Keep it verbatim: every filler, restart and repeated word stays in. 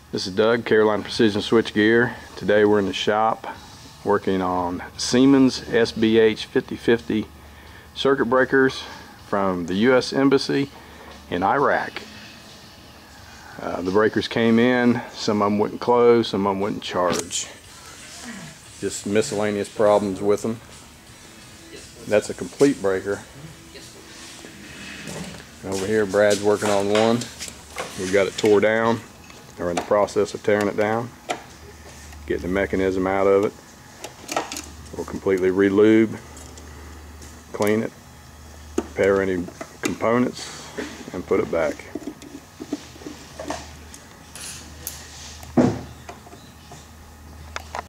This is Doug, Carolina Precision Switchgear. Today we're in the shop working on Siemens S B H fifty fifty circuit breakers from the U S Embassy in Iraq. Uh, the breakers came in, some of them wouldn't close, some of them wouldn't charge. Just miscellaneous problems with them. That's a complete breaker. Over here Brad's working on one. We've got it tore down. We're in the process of tearing it down, getting the mechanism out of it. We'll completely re-lube, clean it, repair any components, and put it back.